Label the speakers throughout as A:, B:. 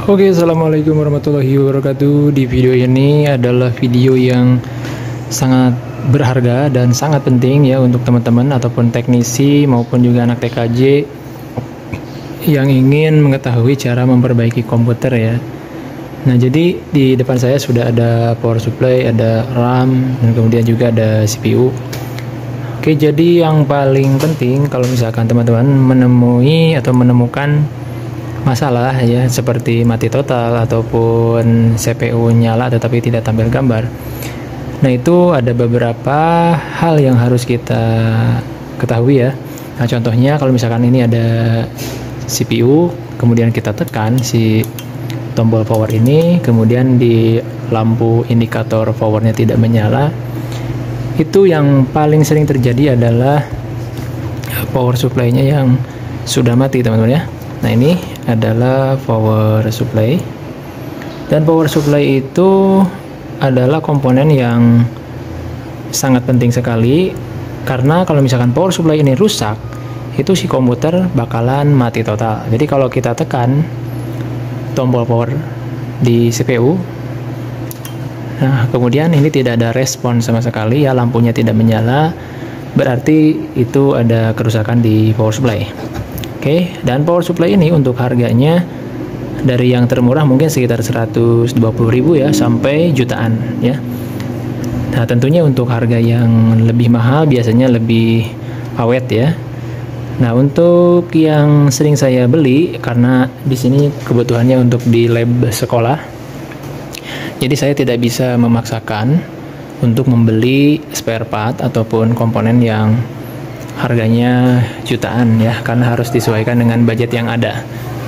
A: Oke, assalamualaikum warahmatullahi wabarakatuh. Di video ini adalah video yang sangat berharga dan sangat penting ya untuk teman-teman ataupun teknisi maupun juga anak TKJ yang ingin mengetahui cara memperbaiki komputer ya. Nah, jadi di depan saya sudah ada power supply, ada RAM, dan kemudian juga ada CPU. Oke, jadi yang paling penting kalau misalkan teman-teman menemui atau menemukan masalah ya seperti mati total ataupun CPU nyala tetapi tidak tampil gambar. Nah, itu ada beberapa hal yang harus kita ketahui ya. Nah, contohnya kalau misalkan ini ada CPU, kemudian kita tekan si tombol power ini, kemudian di lampu indikator powernya tidak menyala. Itu yang paling sering terjadi adalah power supply-nya yang sudah mati, teman-teman ya. Nah, ini adalah power supply, dan power supply itu adalah komponen yang sangat penting sekali, karena kalau misalkan power supply ini rusak, itu si komputer bakalan mati total. Jadi kalau kita tekan tombol power di CPU, nah kemudian ini tidak ada respon sama sekali ya, lampunya tidak menyala, berarti itu ada kerusakan di power supply. Oke, dan power supply ini untuk harganya dari yang termurah mungkin sekitar 120.000 ya sampai jutaan ya. Nah, tentunya untuk harga yang lebih mahal biasanya lebih awet ya. Nah, untuk yang sering saya beli karena di sini kebutuhannya untuk di lab sekolah, jadi saya tidak bisa memaksakan untuk membeli spare part ataupun komponen yang harganya jutaan ya, karena harus disesuaikan dengan budget yang ada.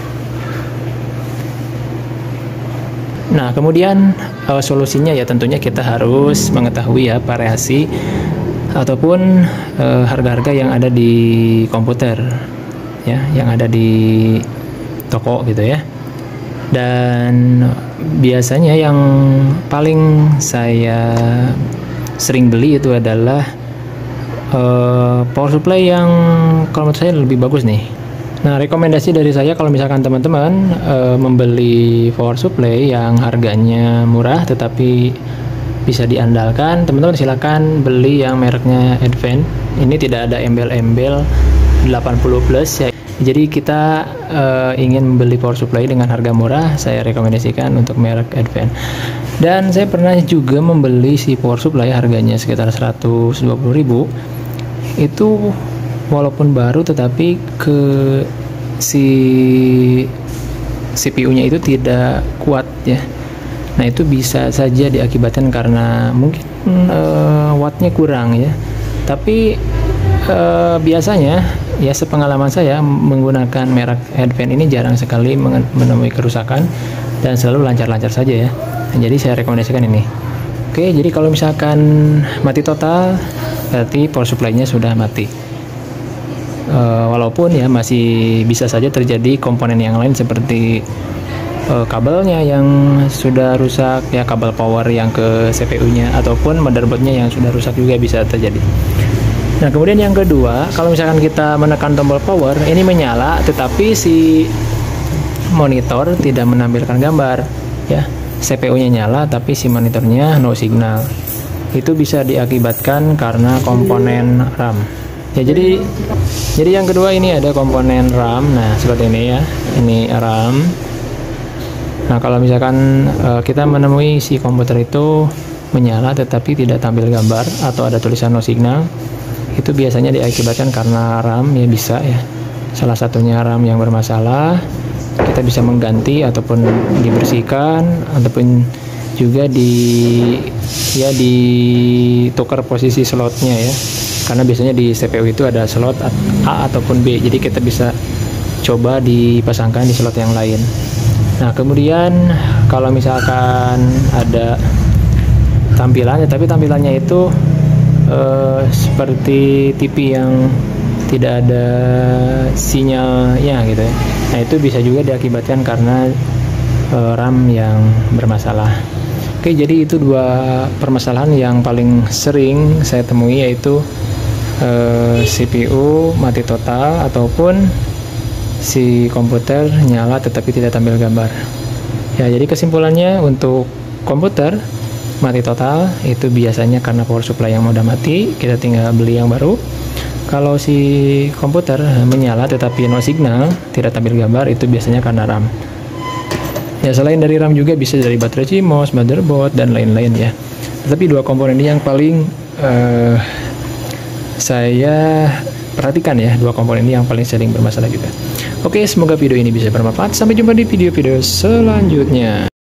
A: Nah, kemudian solusinya ya tentunya kita harus mengetahui ya variasi ataupun harga-harga yang ada di komputer ya, yang ada di toko gitu ya. Dan biasanya yang paling saya sering beli itu adalah power supply yang kalau menurut saya lebih bagus nih. Nah, rekomendasi dari saya kalau misalkan teman-teman membeli power supply yang harganya murah tetapi bisa diandalkan, teman-teman silakan beli yang mereknya Advent. Ini tidak ada embel-embel 80 plus ya. Jadi kita ingin membeli power supply dengan harga murah, saya rekomendasikan untuk merek Advent. Dan saya pernah juga membeli si power supply harganya sekitar 120.000. Itu walaupun baru tetapi si CPU-nya itu tidak kuat ya. Nah, itu bisa saja diakibatkan karena mungkin wattnya kurang ya. Tapi biasanya ya sepengalaman saya menggunakan merek Advent ini jarang sekali menemui kerusakan dan selalu lancar-lancar saja ya. Nah, jadi saya rekomendasikan ini. Oke, jadi kalau misalkan mati total berarti power supply-nya sudah mati. Walaupun ya masih bisa saja terjadi komponen yang lain seperti kabelnya yang sudah rusak ya, kabel power yang ke CPU-nya ataupun motherboard-nya yang sudah rusak juga bisa terjadi. Nah, kemudian yang kedua, kalau misalkan kita menekan tombol power, ini menyala tetapi si monitor tidak menampilkan gambar ya. CPU-nya nyala tapi si monitornya no signal. Itu bisa diakibatkan karena komponen RAM. Ya, jadi yang kedua ini ada komponen RAM. Nah, seperti ini ya. Ini RAM. Nah, kalau misalkan kita menemui si komputer itu menyala tetapi tidak tampil gambar atau ada tulisan no signal, itu biasanya diakibatkan karena RAM ya, bisa ya. Salah satunya RAM yang bermasalah. Kita bisa mengganti ataupun dibersihkan ataupun juga ditukar posisi slotnya ya, karena biasanya di CPU itu ada slot A ataupun B, jadi kita bisa coba dipasangkan di slot yang lain. Nah, kemudian kalau misalkan ada tampilannya tapi tampilannya itu seperti TV yang tidak ada sinyalnya gitu ya, nah itu bisa juga diakibatkan karena RAM yang bermasalah. Oke, jadi itu dua permasalahan yang paling sering saya temui, yaitu CPU mati total ataupun si komputer nyala tetapi tidak tampil gambar. Ya, jadi kesimpulannya untuk komputer mati total itu biasanya karena power supply yang udah mati, kita tinggal beli yang baru. Kalau si komputer menyala tetapi no signal, tidak tampil gambar, itu biasanya karena RAM. Ya, selain dari RAM juga bisa dari baterai CMOS, motherboard, dan lain-lain ya. Tetapi dua komponen ini yang paling saya perhatikan ya, dua komponen ini yang paling sering bermasalah juga. Oke, semoga video ini bisa bermanfaat. Sampai jumpa di video-video selanjutnya.